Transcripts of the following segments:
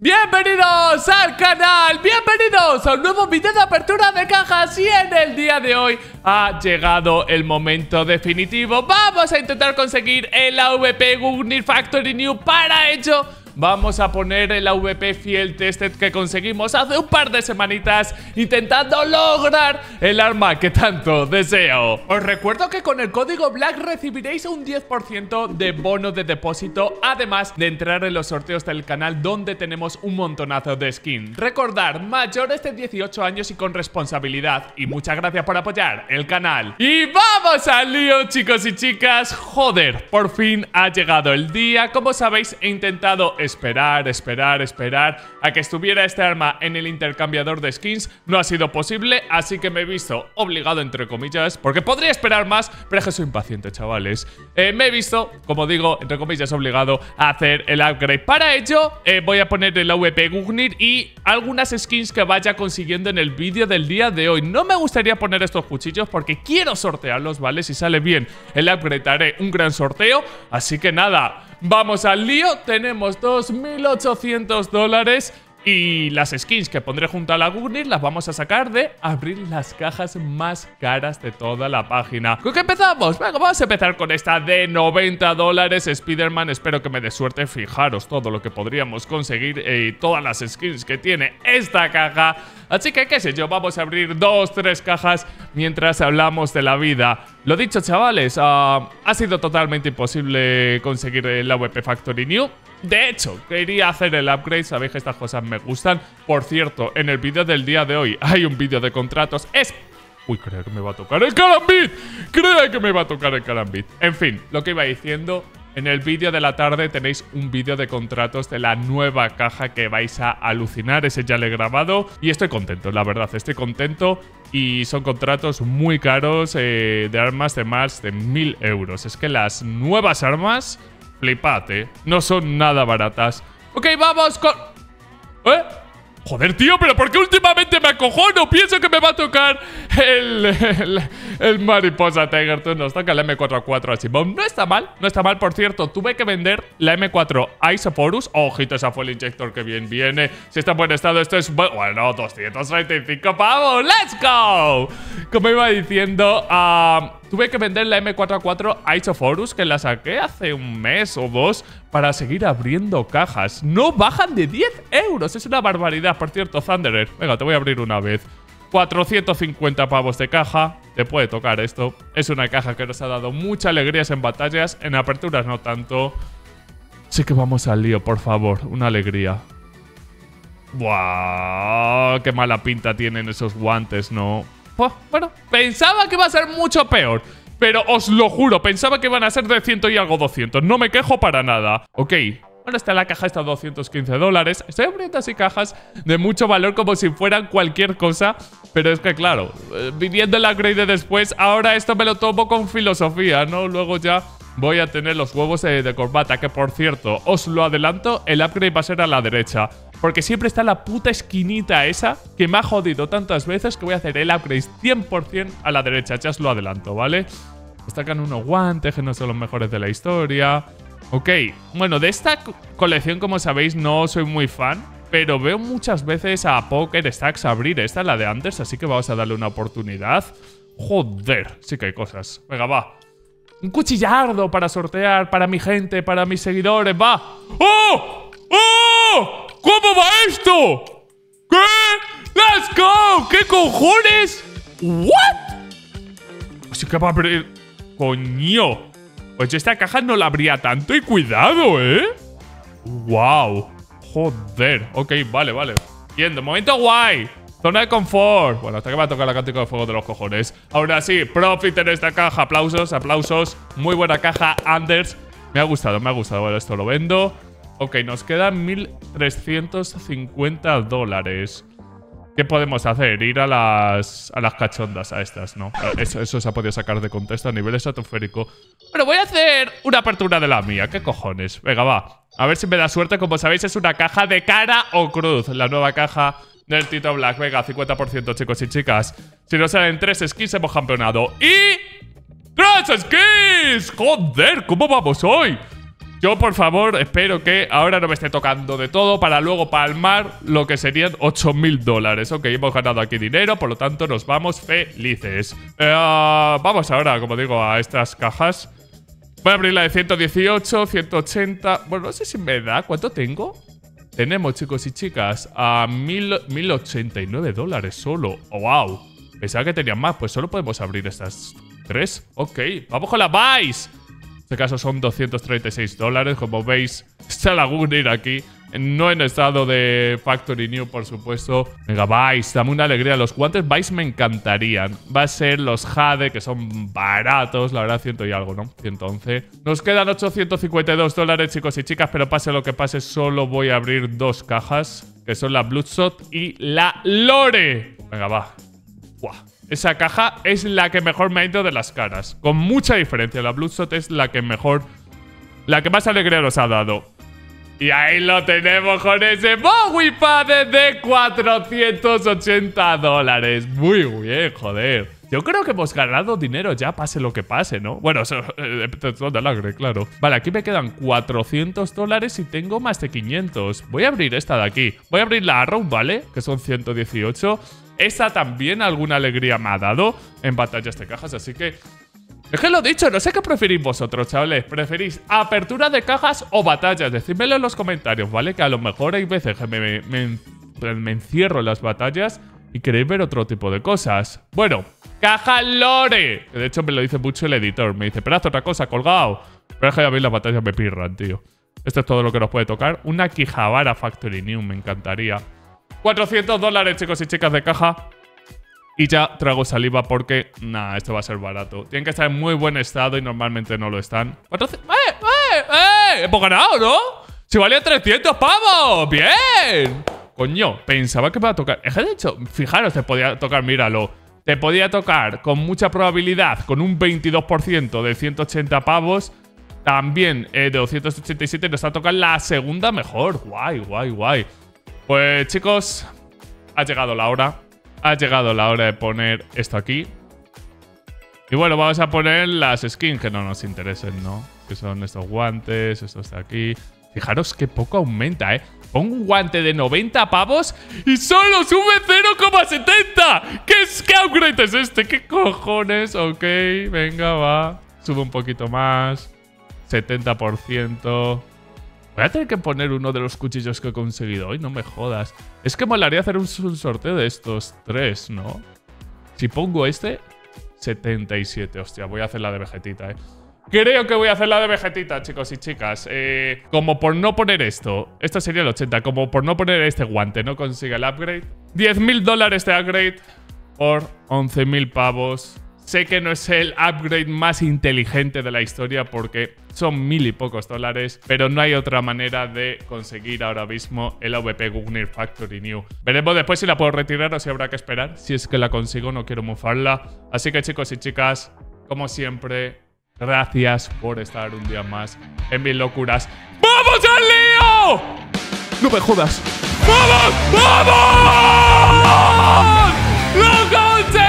Bienvenidos al canal, bienvenidos a un nuevo vídeo de apertura de cajas. Y en el día de hoy ha llegado el momento definitivo. Vamos a intentar conseguir el AVP Gungnir Factory New. Para ello vamos a poner el AVP Field Tested que conseguimos hace un par de semanitas, intentando lograr el arma que tanto deseo. Os recuerdo que con el código BLACK recibiréis un 10% de bono de depósito, además de entrar en los sorteos del canal, donde tenemos un montonazo de skin. Recordar, mayores de 18 años y con responsabilidad. Y muchas gracias por apoyar el canal. Y vamos al lío, chicos y chicas. Joder, por fin ha llegado el día. Como sabéis, he intentado esperar a que estuviera este arma en el intercambiador de skins. No ha sido posible, así que me he visto obligado, entre comillas, porque podría esperar más, pero es que soy impaciente, chavales. Me he visto, como digo, entre comillas, obligado a hacer el upgrade. Para ello, voy a poner el AVP Gungnir y algunas skins que vaya consiguiendo en el vídeo del día de hoy. No me gustaría poner estos cuchillos porque quiero sortearlos, ¿vale? Si sale bien el upgrade, haré un gran sorteo. Así que nada, vamos al lío. Tenemos $2.800 y las skins que pondré junto a la Gungnir las vamos a sacar de abrir las cajas más caras de toda la página. ¿Con qué empezamos? Venga, vamos a empezar con esta de $90 Spider-Man. Espero que me dé suerte. Fijaros todo lo que podríamos conseguir y todas las skins que tiene esta caja. Así que, qué sé yo, vamos a abrir 2-3 cajas mientras hablamos de la vida. Lo dicho, chavales, ha sido totalmente imposible conseguir el AVP Factory New. De hecho, quería hacer el upgrade, sabéis que estas cosas me gustan. Por cierto, en el vídeo del día de hoy hay un vídeo de contratos. Uy, creo que me va a tocar el Karambit. Creo que me va a tocar el Karambit. En fin, lo que iba diciendo, en el vídeo de la tarde tenéis un vídeo de contratos de la nueva caja que vais a alucinar. Ese ya lo he grabado y estoy contento, la verdad, estoy contento. Y son contratos muy caros, de armas de más de 1000 euros. Es que las nuevas armas, flipad, no son nada baratas. Ok, vamos con... Joder, tío, pero ¿por qué últimamente me acojono? Pienso que me va a tocar el Mariposa Tiger. Tú nos toca el M4A4 a Simón. No está mal, no está mal. Por cierto, tuve que vender la M4 Isophorus. Ojito, esa fue el inyector que bien viene. Si está en buen estado, esto es... Bueno, 235 pavos. ¡Let's go! Como iba diciendo, tuve que vender la M4A4 Isophorus, que la saqué hace un mes o dos, para seguir abriendo cajas. No bajan de 10 euros. Es una barbaridad. Por cierto, Thunderer, venga, te voy a abrir una vez. 450 pavos de caja. Te puede tocar esto. Es una caja que nos ha dado muchas alegrías en batallas. En aperturas no tanto. Sí que vamos al lío, por favor. Una alegría. ¡Buah! Qué mala pinta tienen esos guantes, ¿no? Bueno, pensaba que iba a ser mucho peor. Pero os lo juro, pensaba que iban a ser de 100 y algo 200. No me quejo para nada. Ok. Bueno, está la caja, está a $215. Estoy abriendo así cajas de mucho valor como si fueran cualquier cosa. Pero es que claro, viniendo el upgrade después, ahora esto me lo tomo con filosofía, ¿no? Luego ya voy a tener los huevos de corbata. Que por cierto, os lo adelanto, el upgrade va a ser a la derecha. Porque siempre está la puta esquinita esa que me ha jodido tantas veces que voy a hacer el upgrade 100% a la derecha. Ya os lo adelanto, ¿vale? Destacan unos guantes que no son los mejores de la historia. Ok, bueno, de esta colección, como sabéis, no soy muy fan, pero veo muchas veces a Poker Stacks abrir esta, la de Anders, así que vamos a darle una oportunidad. Joder, sí que hay cosas. Venga, va. Un cuchillardo para sortear, para mi gente, para mis seguidores, va. ¡Oh! ¡Oh! ¿Cómo va esto? ¿Qué? ¡Let's go! ¿Qué cojones? ¿What? Así que va a abrir... ¡Coño! Pues esta caja no la abría tanto y cuidado, ¿eh? ¡Wow! Joder. Ok, vale. Bien, de momento guay. Zona de confort. Bueno, hasta que va a tocar la cántico de fuego de los cojones. Ahora sí, profit en esta caja. Aplausos, aplausos. Muy buena caja, Anders. Me ha gustado. Bueno, esto lo vendo. Ok, nos quedan $1.350. ¿Qué podemos hacer? Ir a las cachondas, a estas, ¿no? Eso se ha podido sacar de contexto a nivel estratosférico. Pero voy a hacer una apertura de la mía. ¿Qué cojones? Venga, va. A ver si me da suerte. Como sabéis, es una caja de cara o cruz. La nueva caja del Tito Black. Venga, 50%, chicos y chicas. Si nos salen 3 skins, hemos campeonado. ¡Y! ¡3 skins! ¡Joder! ¿Cómo vamos hoy? Yo, por favor, espero que ahora no me esté tocando de todo para luego palmar lo que serían 8.000 dólares. Ok, hemos ganado aquí dinero, por lo tanto nos vamos felices. Vamos ahora, como digo, a estas cajas. Voy a abrir la de 118, 180... Bueno, no sé si me da. ¿Cuánto tengo? Tenemos, chicos y chicas, a 1.089 dólares solo. ¡Oh, wow! Pensaba que tenían más. Pues solo podemos abrir estas 3. Ok, vamos con la Vice. En este caso son 236 dólares. Como veis, está la Gungnir aquí. No en estado de Factory New, por supuesto. Venga, Vice, dame una alegría. Los guantes Vice me encantarían. Va a ser los Jade, que son baratos. La verdad, 100 y algo, ¿no? 111. Nos quedan 852 dólares, chicos y chicas. Pero pase lo que pase, solo voy a abrir 2 cajas. Que son la Bloodshot y la Lore. Venga, va. Buah. Esa caja es la que mejor me ha ido de las caras. Con mucha diferencia. La Bloodshot es la que mejor... La que más alegría nos ha dado. Y ahí lo tenemos con ese Bowie Pad de 480 dólares. Muy bien, joder. Yo creo que hemos ganado dinero ya, pase lo que pase, ¿no? Bueno, eso de Lagre, claro. Vale, aquí me quedan 400 dólares y tengo más de 500. Voy a abrir esta de aquí. Voy a abrir la Arrow, ¿vale? Que son 118. Esta también alguna alegría me ha dado en batallas de cajas, así que... Es que lo he dicho, no sé qué preferís vosotros, chavales. ¿Preferís apertura de cajas o batallas? Decídmelo en los comentarios, ¿vale? Que a lo mejor hay veces que me encierro en las batallas y queréis ver otro tipo de cosas. Bueno, caja Lore. Que de hecho me lo dice mucho el editor. Me dice, pero haz otra cosa, colgado. Pero es que a mí las batallas me pirran, tío. Esto es todo lo que nos puede tocar. Una Kijabara Factory New, me encantaría. 400 dólares, chicos y chicas, de caja. Y ya trago saliva porque... Nah, esto va a ser barato. Tienen que estar en muy buen estado y normalmente no lo están. Hemos ganado, ¿no? ¡Si valía 300 pavos! ¡Bien! Coño, pensaba que me iba a tocar... Es que de hecho, fijaros, te podía tocar, míralo. Te podía tocar con mucha probabilidad, con un 22% de 180 pavos. También de 287 nos va a tocar la segunda mejor. Guay, guay, guay. Pues chicos, ha llegado la hora. Ha llegado la hora de poner esto aquí. Y bueno, vamos a poner las skins que no nos interesen, ¿no? Que son estos guantes, estos de aquí. Fijaros qué poco aumenta, ¿eh? Pongo un guante de 90 pavos y solo sube 0,70. ¿Qué upgrade es este? ¿Qué cojones? Ok, venga, va. Sube un poquito más. 70%. Voy a tener que poner uno de los cuchillos que he conseguido hoy, no me jodas. Es que molaría hacer un sorteo de estos 3, ¿no? Si pongo este, 77. Hostia, voy a hacer la de Vegetita, ¿eh? Creo que voy a hacer la de Vegetita, chicos y chicas. Como por no poner esto sería el 80. Como por no poner este guante no consigue el upgrade. 10.000 dólares de upgrade por 11.000 pavos. Sé que no es el upgrade más inteligente de la historia porque son 1.000 y pocos dólares, pero no hay otra manera de conseguir ahora mismo el AVP Gungnir Factory New. Veremos después si la puedo retirar o si habrá que esperar. Si es que la consigo, no quiero mufarla. Así que chicos y chicas, como siempre, gracias por estar un día más en mis locuras. ¡Vamos al lío! ¡No me jodas! ¡Vamos! ¡Vamos! ¡Lo conseguimos!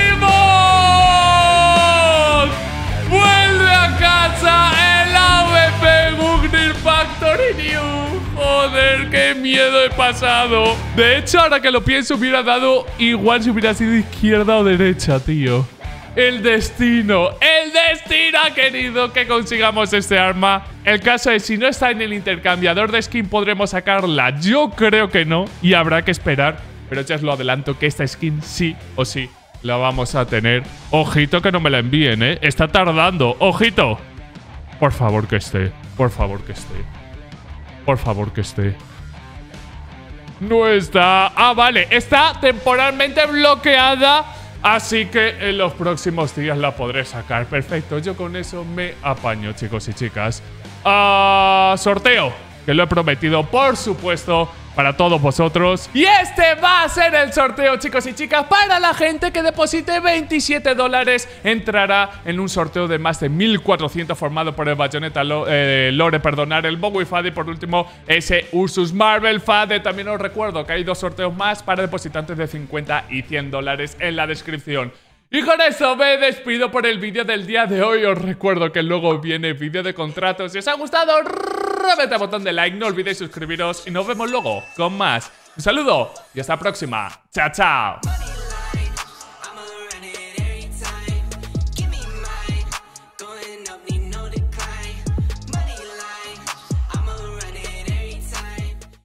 ¡Vuelve a casa el AVP Gungnir Factory New! ¡Joder, qué miedo he pasado! De hecho, ahora que lo pienso, hubiera dado igual si hubiera sido izquierda o derecha, tío. El destino ha querido que consigamos este arma. El caso es, si no está en el intercambiador de skin, ¿podremos sacarla? Yo creo que no, y habrá que esperar. Pero ya os lo adelanto que esta skin sí o sí la vamos a tener. Ojito que no me la envíen, ¿eh? Está tardando. ¡Ojito! Por favor que esté. Por favor que esté. Por favor que esté. No está. Ah, vale. Está temporalmente bloqueada. Así que en los próximos días la podré sacar. Perfecto. Yo con eso me apaño, chicos y chicas. Sorteo. Que lo he prometido, por supuesto, para todos vosotros. Y este va a ser el sorteo, chicos y chicas. Para la gente que deposite 27 dólares, entrará en un sorteo de más de 1.400 formado por el Bayonetta Lore, el Bowie Fad y por último ese Ursus Marvel Fad. También os recuerdo que hay 2 sorteos más para depositantes de 50 y 100 dólares en la descripción. Y con eso me despido por el vídeo del día de hoy. Os recuerdo que luego viene vídeo de contratos. Si os ha gustado, seguramente al botón de like, no olvidéis suscribiros y nos vemos luego con más. Un saludo y hasta la próxima. Chao, chao.